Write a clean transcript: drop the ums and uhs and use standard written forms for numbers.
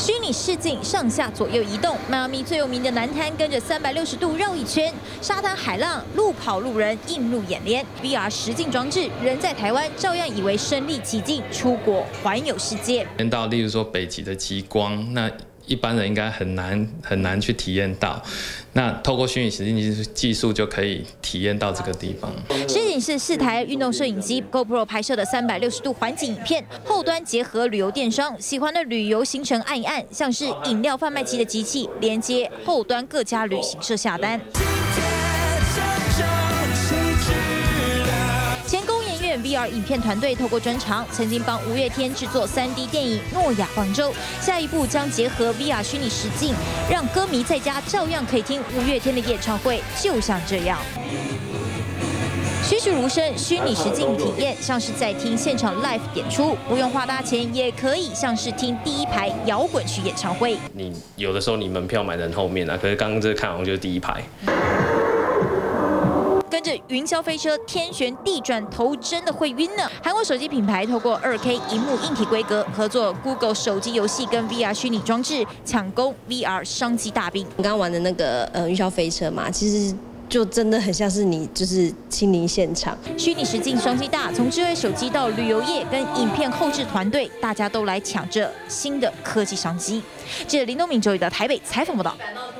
虚拟视镜上下左右移动，迈阿密最有名的南滩跟着360度绕一圈，沙滩、海浪、路跑路人映入眼帘。VR 实境装置，人在台湾照样以为身临其境，出国环游世界。 到例如说北极的极光，那一般人应该很难去体验到。那透过虚拟实境技术就可以体验到这个地方。 实景是4台运动摄影机 GoPro 拍摄的360度环景影片，后端结合旅游电商，喜欢的旅游行程按一按，像是饮料贩卖机的机器连接后端各家旅行社下单。前工研院 VR 影片团队透过专长，曾经帮五月天制作3D 电影《诺亚方舟》，下一步将结合 VR 虚拟实境，让歌迷在家照样可以听五月天的演唱会，就像这样。栩栩如生，虚拟实境体验像是在听现场 live 演出，不用花大钱，也可以像是听第一排摇滚区演唱会。 你有的时候你门票买在后面啊，可是刚刚这个看好像就是第一排。 跟着云霄飞车天旋地转，头真的会晕呢。韩国手机品牌透过2K 萤幕硬体规格合作 Google 手机游戏跟 VR 虚拟装置，抢攻 VR 商机大兵。 我刚刚玩的那个云霄飞车嘛，其实就真的很像是你就是亲临现场。 虚拟实境商机大，从智慧手机到旅游业跟影片后制团队，大家都来抢着新的科技商机。记者林东敏、周宇的台北采访报道。